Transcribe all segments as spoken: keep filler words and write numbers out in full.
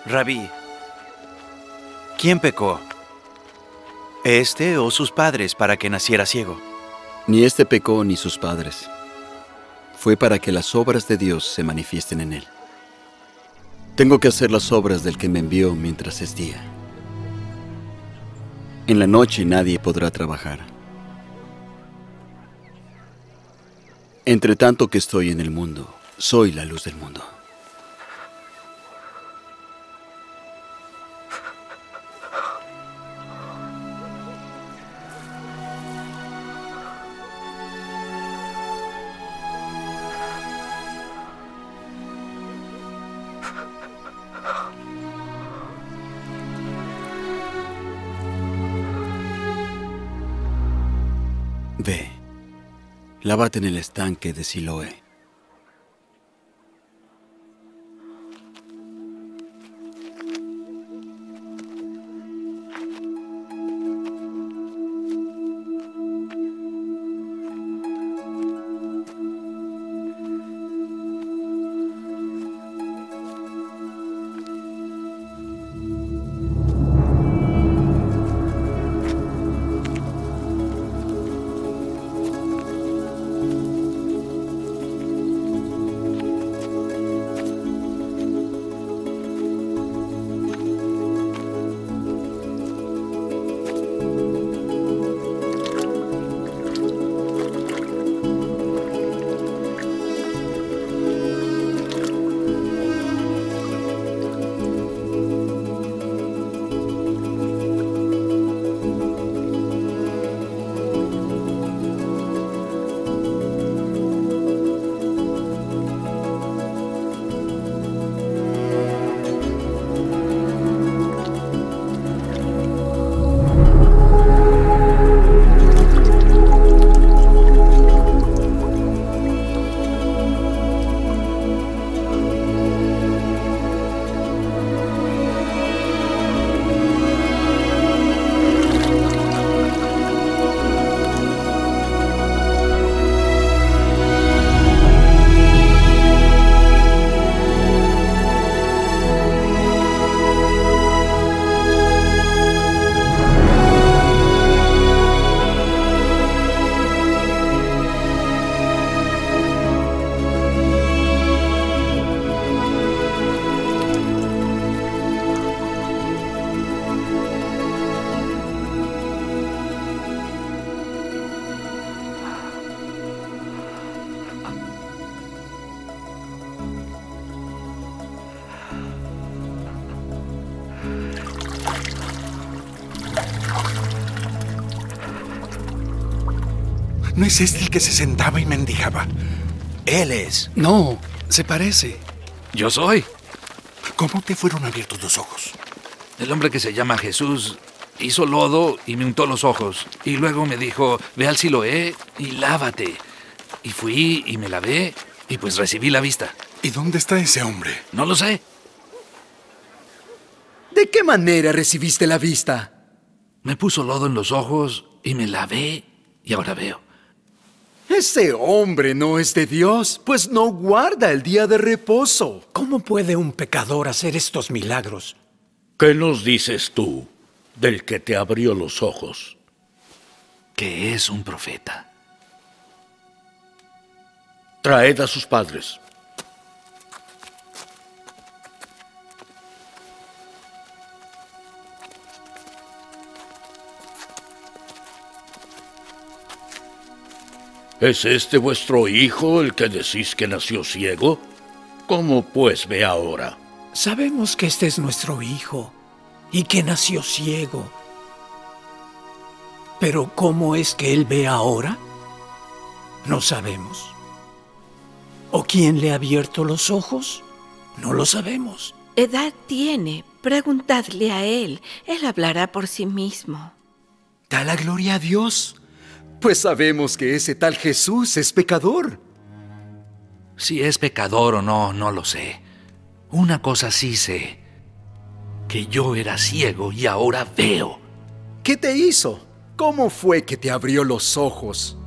Rabí, ¿quién pecó? ¿Este o sus padres para que naciera ciego? Ni este pecó ni sus padres. Fue para que las obras de Dios se manifiesten en él. Tengo que hacer las obras del que me envió mientras es día. En la noche nadie podrá trabajar. Entre tanto que estoy en el mundo, soy la luz del mundo. Ve, lávate en el estanque de Siloé. ¿No es este el que se sentaba y mendigaba? Él es. No, se parece. Yo soy. ¿Cómo te fueron abiertos los ojos? El hombre que se llama Jesús hizo lodo y me untó los ojos. Y luego me dijo, ve al Siloé y lávate. Y fui y me lavé y pues recibí la vista. ¿Y dónde está ese hombre? No lo sé. ¿De qué manera recibiste la vista? Me puso lodo en los ojos y me lavé y ahora veo. Ese hombre no es de Dios, pues no guarda el día de reposo. ¿Cómo puede un pecador hacer estos milagros? ¿Qué nos dices tú del que te abrió los ojos? Que es un profeta. Traed a sus padres. ¿Es este vuestro hijo el que decís que nació ciego? ¿Cómo pues ve ahora? Sabemos que este es nuestro hijo y que nació ciego. Pero ¿cómo es que él ve ahora? No sabemos. ¿O quién le ha abierto los ojos? No lo sabemos. Edad tiene, preguntadle a él. Él hablará por sí mismo. Da la gloria a Dios, pues sabemos que ese tal Jesús es pecador. Si es pecador o no, no lo sé. Una cosa sí sé, que yo era ciego y ahora veo. ¿Qué te hizo? ¿Cómo fue que te abrió los ojos?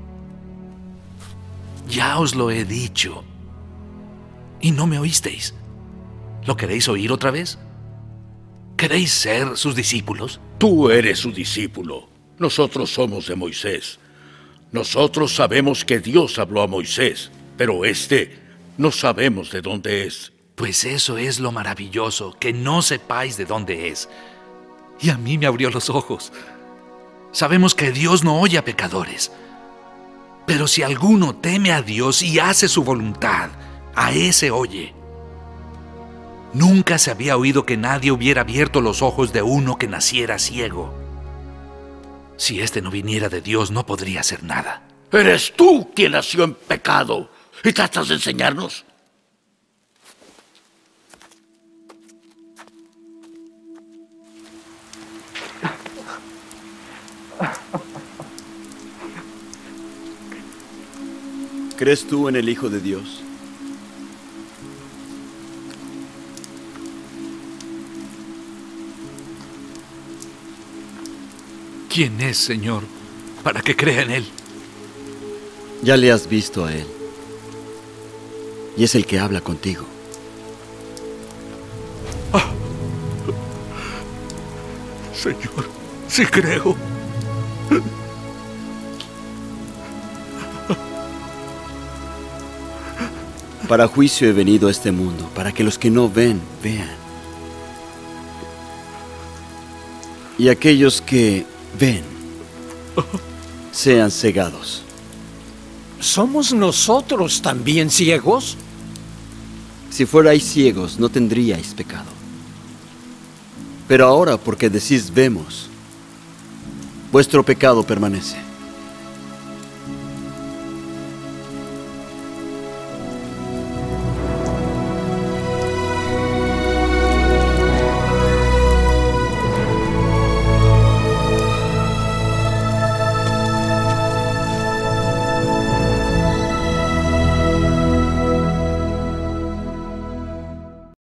Ya os lo he dicho. Y no me oísteis. ¿Lo queréis oír otra vez? ¿Queréis ser sus discípulos? Tú eres su discípulo. Nosotros somos de Moisés. Nosotros sabemos que Dios habló a Moisés, pero este no sabemos de dónde es. Pues eso es lo maravilloso, que no sepáis de dónde es. Y a mí me abrió los ojos. Sabemos que Dios no oye a pecadores. Pero si alguno teme a Dios y hace su voluntad, a ese oye. Nunca se había oído que nadie hubiera abierto los ojos de uno que naciera ciego. Si éste no viniera de Dios, no podría hacer nada. Eres tú quien nació en pecado y tratas de enseñarnos. ¿Crees tú en el Hijo de Dios? ¿Quién es, Señor, para que crea en Él? Ya le has visto a Él. Y es el que habla contigo. Ah. Señor, sí creo. Para juicio he venido a este mundo, para que los que no ven, vean. Y aquellos que ven, sean cegados. ¿Somos nosotros también ciegos? Si fuerais ciegos, no tendríais pecado. Pero ahora, porque decís vemos, vuestro pecado permanece.